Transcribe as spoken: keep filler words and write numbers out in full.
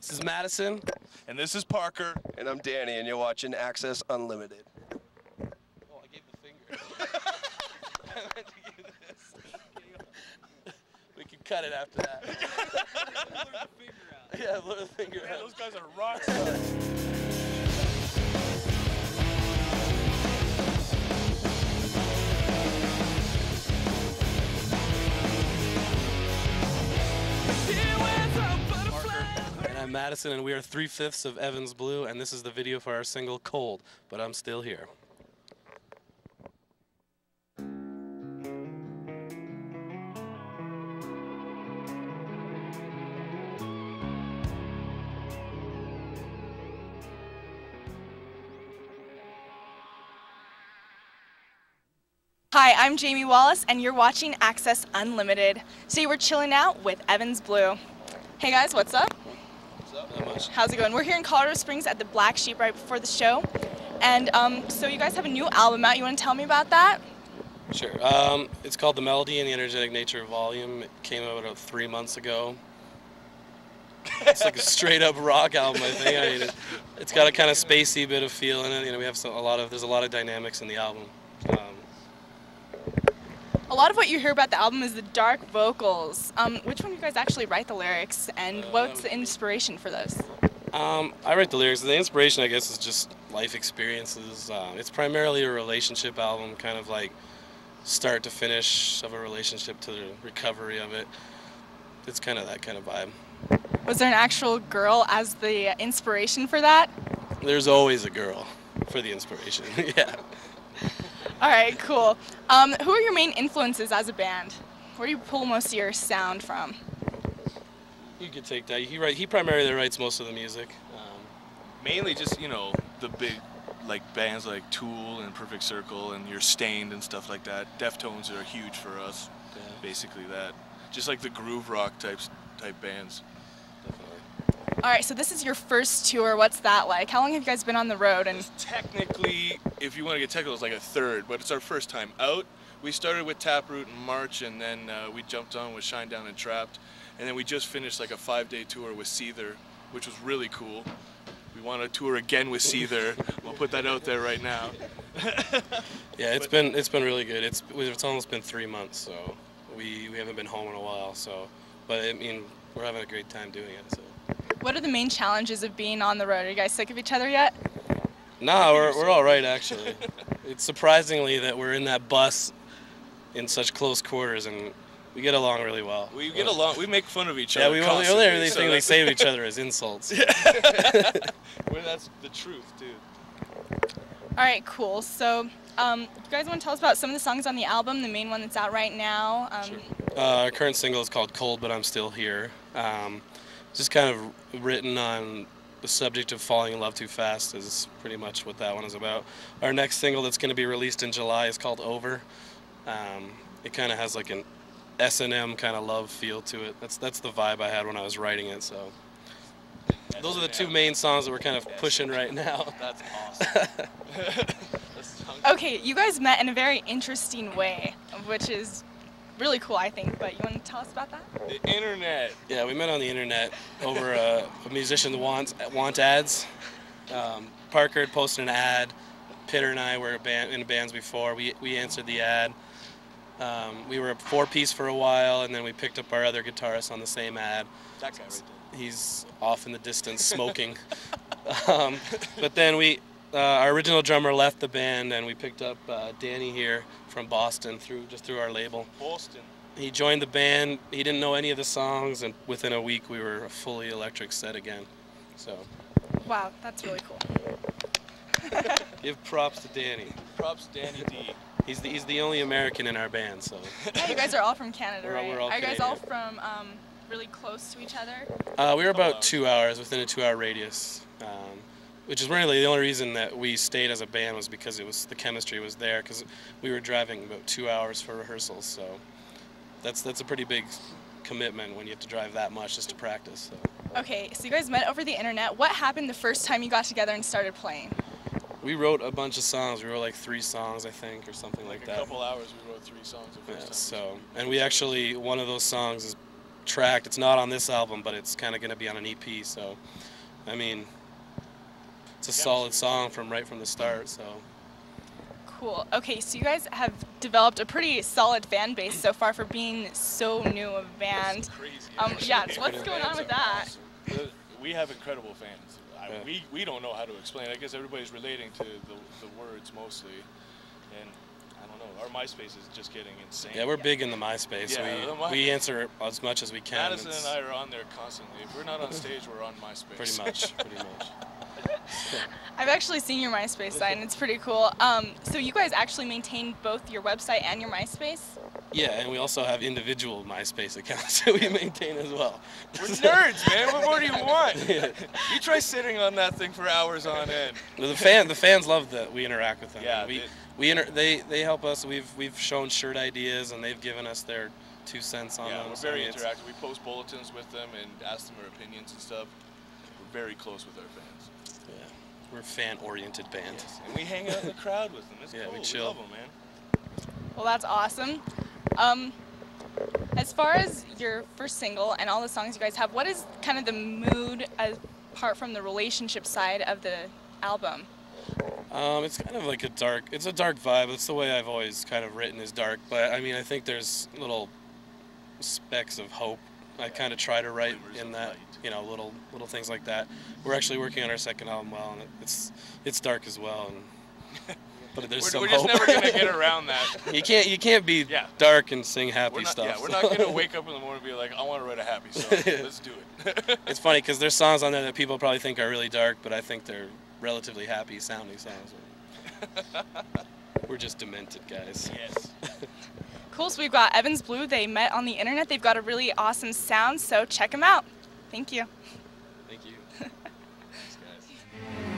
This is Madison. And this is Parker. And I'm Danny, and you're watching Access Unlimited. Oh, I gave the finger. I meant to give this. We can cut it after that. Blur the finger out. Yeah, blur the finger Man, out. those guys are rock stars. And I'm Madison, and we are three-fifths of Evans Blue, and this is the video for our single, Cold, but I'm still here. Hi, I'm Jamie Wallace, and you're watching Access Unlimited. Today we're chilling out with Evans Blue. Hey guys, what's up? Not much. How's it going? We're here in Colorado Springs at the Black Sheep right before the show. And um, so you guys have a new album out. You want to tell me about that? Sure. Um, it's called The Melody and the Energetic Nature of Volume. It came out about three months ago. It's like a straight-up rock album, I think. I mean, it, it's got a kind of spacey bit of feel in it. You know, we have some, a lot of there's a lot of dynamics in the album. Um, A lot of what you hear about the album is the dark vocals. Um, which one do you guys actually write the lyrics, and Uh, what's the inspiration for those? Um, I write the lyrics. The inspiration, I guess, is just life experiences. Uh, it's primarily a relationship album, kind of like start to finish of a relationship to the recovery of it. It's kind of that kind of vibe. Was there an actual girl as the inspiration for that? There's always a girl for the inspiration. Yeah. All right, cool. Um, who are your main influences as a band? Where do you pull most of your sound from? You could take that. He write. He primarily writes most of the music. Um, Mainly just, you know, the big like bands like Tool and Perfect Circle and You're Stained and stuff like that. Deftones are huge for us. Yeah. Basically that. Just like the groove rock types type bands. definitely. All right, so this is your first tour. What's that like? How long have you guys been on the road? And It's technically, if you want to get technical, it's like a third, but it's our first time out. We started with Taproot in March, and then uh, we jumped on with Shine Down and Trapped, and then we just finished like a five-day tour with Seether, which was really cool. We want to tour again with Seether. We'll put that out there right now. Yeah, it's But- been it's been really good. It's it's almost been three months, so we we haven't been home in a while. So, but I mean, we're having a great time doing it. So. what are the main challenges of being on the road? Are you guys sick of each other yet? No, we're we're all right actually. It's surprisingly that we're in that bus in such close quarters, and we get along really well. We get along. We make fun of each Yeah, other. we only, only constantly, everything so they that's- say to each other is insults. Well, that's the truth, dude. All right, cool. So, um, you guys want to tell us about some of the songs on the album, the main one that's out right now? Um, Sure. Uh, our current single is called Cold, But I'm Still Here. Um, just kind of written on the subject of falling in love too fast is pretty much what that one is about. Our next single that's going to be released in July is called Over. Um, it kind of has like an S and M kind of love feel to it. That's that's the vibe I had when I was writing it. So those are the two main songs that we're kind of pushing right now. That's awesome. Okay, you guys met in a very interesting way, which is really cool, I think. But you want to tell us about that? The internet. Yeah, we met on the internet over uh, a musician want want ads. Um, Parker had posted an ad. Pitter and I were a band, in bands before. We we answered the ad. Um, we were a four-piece for a while, and then we picked up our other guitarist on the same ad. That guy right there. He's off in the distance smoking. um, but then we, uh, our original drummer left the band, and we picked up uh, Danny here from Boston through just through our label. Boston. He joined the band. He didn't know any of the songs, and within a week we were a fully electric set again. So Wow, that's really cool. give props to Danny. Props Danny D. He's the, he's the only American in our band. So Yeah, you guys are all from Canada, We're- right? we're all are you guys all Canadian. from um, really close to each other? uh, we were about Uh, two hours within a two-hour radius, um, which is really the only reason that we stayed as a band was because it was the chemistry was there. Because we were driving about two hours for rehearsals, so that's that's a pretty big commitment when you have to drive that much just to practice. So. Okay, so you guys met over the internet. What happened the first time you got together and started playing? We wrote a bunch of songs. We wrote like three songs, I think, or something like, Like a that. couple hours we wrote three songs the Yeah, first time. so, and we actually, one of those songs is tracked. It's not on this album, but it's kind of going to be on an E P. So, I mean, it's a solid song from right from the start. So. Cool. Okay, so you guys have developed a pretty solid fan base so far for being so new of a band. Crazy. Um, yeah, so what's going on with that? The- We have incredible fans. I, Yeah. we, we don't know how to explain. I guess everybody's relating to the, the words mostly. And I don't know, our MySpace is just getting insane. Yeah, we're big in the MySpace. Yeah, the we My- we answer as much as we can. Madison It's and I are on there constantly. If we're not on stage, we're on MySpace. pretty much, pretty much. I've actually seen your MySpace site, and it's pretty cool. Um, so you guys actually maintain both your website and your MySpace? Yeah, and we also have individual MySpace accounts that we maintain as well. We're nerds, man. What more do you want? Yeah. You try sitting on that thing for hours on end. The fan, the fans love that we interact with them. Yeah, we they- we inter- they they help us. We've we've shown shirt ideas, and they've given us their two cents on Yeah, them. we're So, very I mean, it's- interactive. We post bulletins with them and ask them their opinions and stuff. We're very close with our fans. Yeah, we're a fan-oriented band. Yes. And we hang out in the crowd with them. It's Yeah, we cool. chill. love them, man. Well, that's awesome. Um, as far as your first single and all the songs you guys have, what is kind of the mood as, apart from the relationship side of the album? Um, it's kind of like a dark. It's a dark vibe. It's the way I've always kind of written is dark. But I mean, I think there's little specks of hope. I kind of try to write Glimmers in of that, light. you know, little little things like that. We're actually working on our second album, well, and it's it's dark as well. And, but there's We're, some we're just hope. never gonna get around that. you can't you can't be Yeah. dark and sing happy We're not, stuff. yeah, we're not gonna wake up in the morning and be like, I want to write a happy song. Let's do it. It's funny because there's songs on there that people probably think are really dark, but I think they're relatively happy sounding songs. We're just demented guys. Yes. Cool, so we've got Evans Blue. They met on the internet. They've got a really awesome sound, so check them out. Thank you. Thank you. Thanks, guys.